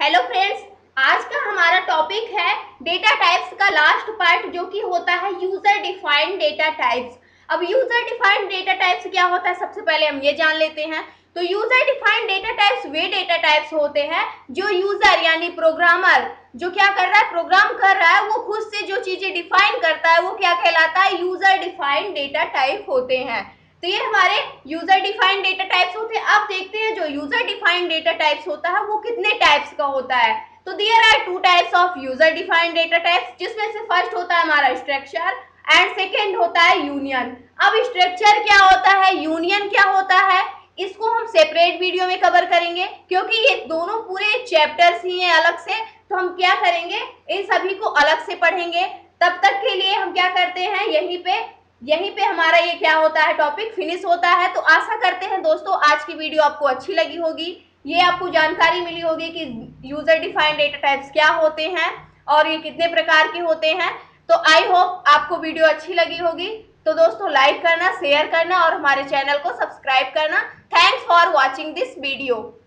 Hello friends, आज का हमारा टॉपिक है डेटा टाइप्स का लास्ट पार्ट, जो कि होता है यूजर डिफाइंड डेटा टाइप्स। अब यूजर डिफाइंड डेटा टाइप्स क्या होता है, सबसे पहले हम ये जान लेते हैं। तो यूजर डिफाइंड डेटा टाइप्स वे डेटा टाइप्स होते हैं जो यूजर यानी प्रोग्रामर जो क्या कर रहा है, प्रोग्राम कर रहा है, वो खुद से जो चीजें डिफाइन करता है वो क्या कहलाता है, यूजर डिफाइंड डेटा टाइप होते हैं। तो ये हमारे यूजर डिफाइंड डेटा टाइप्स होते हैं। अब देखते हैं जो यूजर डिफाइंड डेटा टाइप्स होता है वो कितने टाइप्स का होता है। तो there are two types of user defined data types, जिसमें से फर्स्ट होता है हमारा स्ट्रक्चर एंड सेकेंड होता है यूनियन। अब स्ट्रक्चर क्या होता है, यूनियन क्या होता है, इसको हम सेपरेट वीडियो में कवर करेंगे, क्योंकि ये दोनों पूरे चैप्टर्स ही हैं अलग से। तो हम क्या करेंगे, इन सभी को अलग से पढ़ेंगे। तब तक के लिए हम क्या करते हैं, यहीं पे हमारा ये क्या होता है, टॉपिक फिनिश होता है। तो आशा करते हैं दोस्तों आज की वीडियो आपको अच्छी लगी होगी, ये आपको जानकारी मिली होगी कि यूजर डिफाइंड डेटा टाइप्स क्या होते हैं और ये कितने प्रकार के होते हैं। तो आई होप आपको वीडियो अच्छी लगी होगी। तो दोस्तों लाइक करना, शेयर करना और हमारे चैनल को सब्सक्राइब करना। Thanks for watching this video.